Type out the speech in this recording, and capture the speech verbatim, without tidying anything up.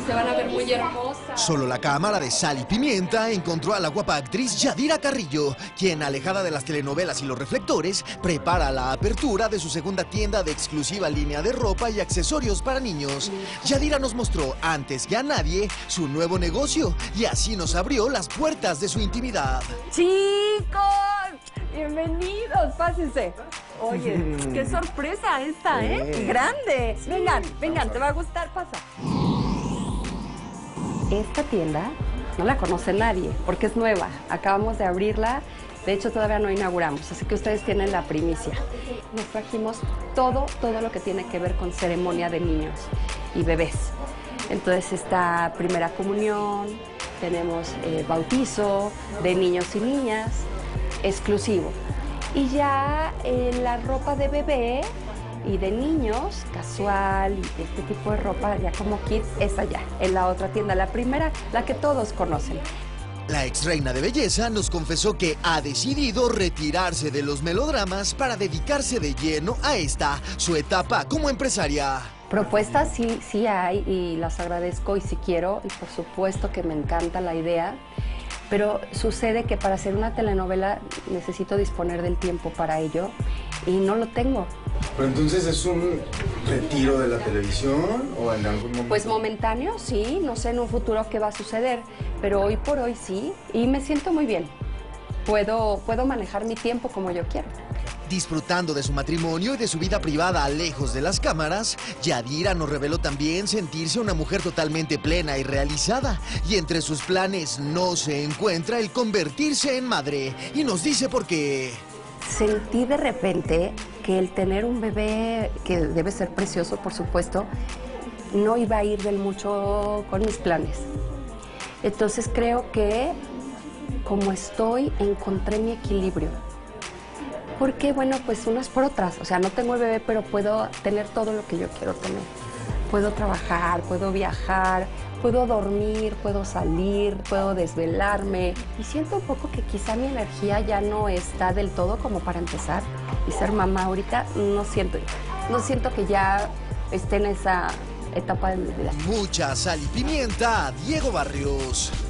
se van a ver muy hermosas. Solo la cámara de Sal y Pimienta encontró a la guapa actriz Yadira Carrillo, quien, alejada de las telenovelas y los reflectores, prepara la apertura de su segunda tienda de exclusiva línea de ropa y accesorios para niños. Yadira nos mostró, antes que a nadie, su nuevo negocio y así nos abrió las puertas de su intimidad. ¡Chicos! ¡Bienvenidos! Pásense. Oye, qué sorpresa esta, ¿eh? ¡Grande! Vengan, vengan, te va a gustar, pasa. Esta tienda no la conoce nadie porque es nueva. Acabamos de abrirla, de hecho todavía no inauguramos, así que ustedes tienen la primicia. Nos trajimos todo, todo lo que tiene que ver con ceremonia de niños y bebés. Entonces está primera comunión, tenemos eh, bautizo de niños y niñas, exclusivo. Y ya eh, la ropa de bebé y de niños, casual, y este tipo de ropa ya como kids, es allá, en la otra tienda, la primera, la que todos conocen. La ex reina de belleza nos confesó que ha decidido retirarse de los melodramas para dedicarse de lleno a esta, su etapa como empresaria. Propuestas sí, sí hay y las agradezco y sí quiero, y por supuesto que me encanta la idea. Pero sucede que para hacer una telenovela necesito disponer del tiempo para ello y no lo tengo. Pero entonces, ¿es un retiro de la televisión o en algún momento? Pues momentáneo, sí, no sé en un futuro qué va a suceder, pero hoy por hoy sí, y me siento muy bien. Puedo, puedo manejar mi tiempo como yo quiero. Disfrutando de su matrimonio y de su vida privada lejos de las cámaras, Yadira nos reveló también sentirse una mujer totalmente plena y realizada. Y entre sus planes no se encuentra el convertirse en madre. Y nos dice por qué. Sentí de repente que el tener un bebé, que debe ser precioso, por supuesto, no iba a ir del mucho con mis planes. Entonces creo que, como estoy, encontré mi equilibrio. Porque, bueno, pues unas por otras. O sea, no tengo el bebé, pero puedo tener todo lo que yo quiero tener. Puedo trabajar, puedo viajar, puedo dormir, puedo salir, puedo desvelarme. Y siento un poco que quizá mi energía ya no está del todo como para empezar. Y ser mamá ahorita no siento, no siento que ya esté en esa etapa de mi vida. Mucha sal y pimienta, Diego Barrios.